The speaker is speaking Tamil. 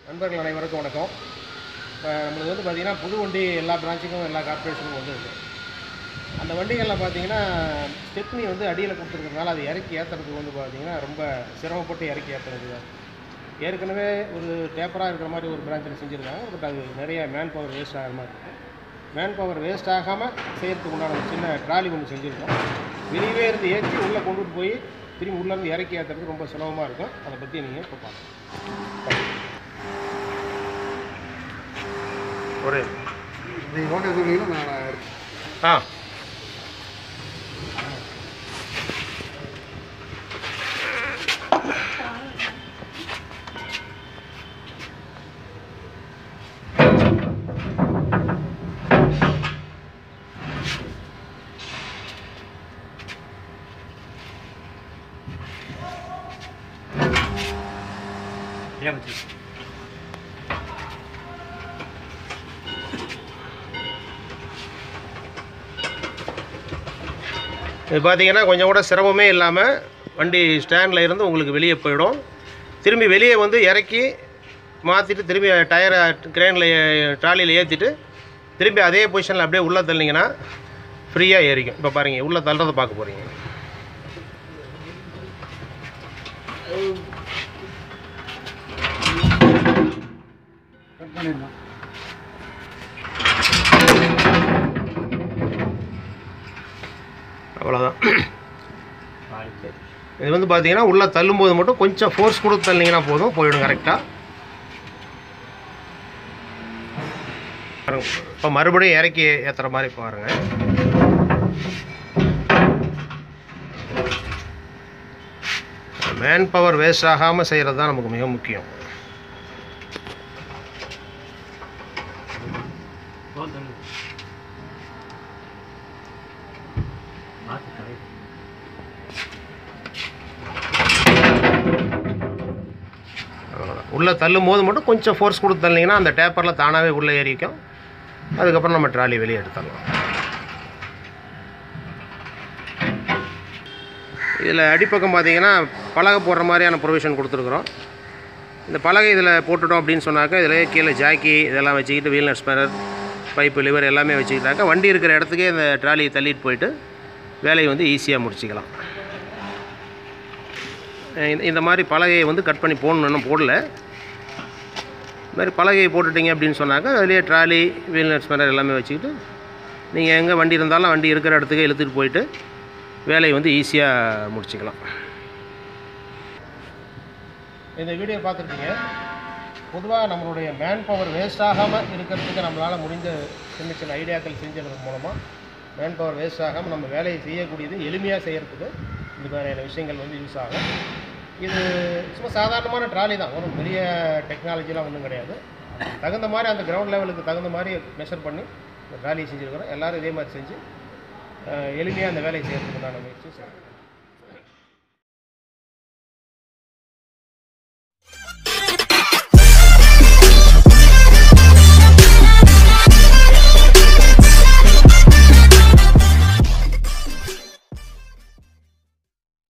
நண்பர்கள் அனைவருக்கும் வணக்கம். இப்போ நம்மளுக்கு வந்து பார்த்திங்கன்னா புது வண்டி எல்லா பிரான்ச்சுக்கும் எல்லா கார்பரேஷனுக்கும் வந்துருக்கு. அந்த வண்டிகளில் பார்த்திங்கன்னா ஸ்டெப்னி வந்து அடியில் கொடுத்துருக்கிறதுனால அது இறக்கி ஏற்றுறதுக்கு வந்து பார்த்திங்கன்னா ரொம்ப சிரமப்பட்டு இறக்கி ஏற்றுறது. ஏற்கனவே ஒரு டேப்பராக இருக்கிற மாதிரி ஒரு பிரான்ச்சில் செஞ்சுருக்காங்க. பட் அது நிறைய மேன் பவர் வேஸ்ட் ஆகிற மாதிரி இருக்குது. மேன் பவர் வேஸ்ட் ஆகாமல் செய்கிறதுக்கு உண்டான ஒரு சின்ன ட்ராலி ஒன்று செஞ்சுருக்கோம். வெளியே இருந்து ஏற்றி உள்ளே கொண்டுட்டு போய் திரும்பி உள்ளேருந்து இறக்கி ஏற்றுறது ரொம்ப சுலபமாக இருக்கும். அதை பற்றி நீங்கள் இப்போ பார்க்கலாம். ஒரே ஓட்ட சொன்னீங்கன்னா நான் இது பார்த்தீங்கன்னா கொஞ்சம் கூட சிரமமே இல்லாமல் வண்டி ஸ்டாண்டில் இருந்து உங்களுக்கு வெளியே போயிடும். திரும்பி வெளியே வந்து இறக்கி மாற்றிட்டு திரும்பி டயரை கிரேனில் ட்ராலியில் ஏற்றிட்டு திரும்பி அதே பொசிஷனில் அப்படியே உள்ளே தள்ளிங்கன்னா ஃப்ரீயாக ஏறிக்கும். இப்போ பாருங்கள், உள்ளே தள்ளுறதை பார்க்க போகிறீங்க. அவ்வளோதான். இது வந்து பார்த்தீங்கன்னா உள்ளே தள்ளும்போது மட்டும் கொஞ்சம் ஃபோர்ஸ் கொடுத்து தள்ளிங்கன்னா போதும், போயிடும் கரெக்டாக. இப்போ மறுபடியும் இறக்கி ஏற்றுற மாதிரி பாருங்கள். மேன் பவர் வேஸ்ட் ஆகாமல் செய்கிறது தான் நமக்கு மிக முக்கியம். உள்ளே தள்ளும் போது மட்டும் கொஞ்சம் ஃபோர்ஸ் கொடுத்து தள்ளிங்கன்னா அந்த டேப்பரில் தானாகவே உள்ளே ஏறிக்கும். அதுக்கப்புறம் நம்ம ட்ராலி வெளியே எடுத்துடலாம். இதில் அடிப்பக்கம் பார்த்தீங்கன்னா பலகை போடுற மாதிரியான ப்ரொவிஷன் கொடுத்துருக்குறோம். இந்த பலகை இதில் போட்டுட்டோம் அப்படின்னு சொன்னாக்கா இதில் கீழே ஜாக்கி இதெல்லாம் வச்சுக்கிட்டு wheel nut spanner pipe lever எல்லாமே வச்சுக்கிட்டாக்கா வண்டி இருக்கிற இடத்துக்கே இந்த ட்ராலியை தள்ளிட்டு போயிட்டு வேலையை வந்து ஈஸியாக முடிச்சிக்கலாம். இந்த மாதிரி பலகையை வந்து கட் பண்ணி போடணுன்னு போடல. இந்த மாதிரி பலகையை போட்டுட்டிங்க அப்படின்னு சொன்னாக்கா அதிலே ட்ராலி வீல் நட் ஸ்பேனர் எல்லாமே வச்சுக்கிட்டு நீங்கள் எங்கே வண்டி இருந்தாலும் வண்டி இருக்கிற இடத்துக்கே இழுத்துட்டு போயிட்டு வேலையை வந்து ஈஸியாக முடிச்சிக்கலாம். இந்த வீடியோ பார்த்துருக்கீங்க. பொதுவாக நம்மளுடைய மேன் பவர் வேஸ்ட் ஆகாமல் இருக்கிறதுக்கு நம்மளால் முடிஞ்ச சின்ன சின்ன ஐடியாக்கள் செஞ்சது மூலமாக மேன் பவர் வேஸ்ட் ஆகாமல் நம்ம வேலையை செய்யக்கூடியது எளிமையாக செய்கிறதுக்கு இந்த மாதிரியான விஷயங்கள் வந்து யூஸ் ஆகும். இது சும்மா சாதாரணமான ட்ராலி தான், ஒன்றும் பெரிய டெக்னாலஜிலாம் ஒன்றும் கிடையாது. தகுந்த மாதிரி அந்த கிரவுண்ட் லெவலுக்கு தகுந்த மாதிரி மெஷர் பண்ணி இந்த ட்ராலியை செஞ்சுருக்கிறோம். எல்லோரும் இதே மாதிரி செஞ்சு எளிமையாக அந்த வேலையை செய்கிறதுக்கு நான் முயற்சி செய்கிறேன்.